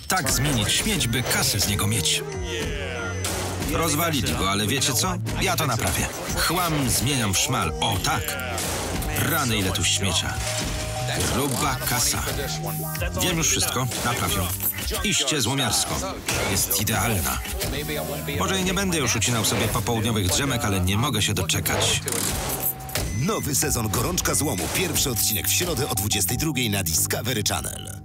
Tak zmienić śmieć, by kasę z niego mieć. Rozwalili go, ale wiecie co? Ja to naprawię. Chłam zmieniam w szmal. O, tak. Rany, ile tu śmiecia. Gruba kasa. Wiem już wszystko. Naprawię. Iście złomiarsko. Jest idealna. Może i nie będę już ucinał sobie popołudniowych drzemek, ale nie mogę się doczekać. Nowy sezon Gorączka Złomu. Pierwszy odcinek w środę o 22:00 na Discovery Channel.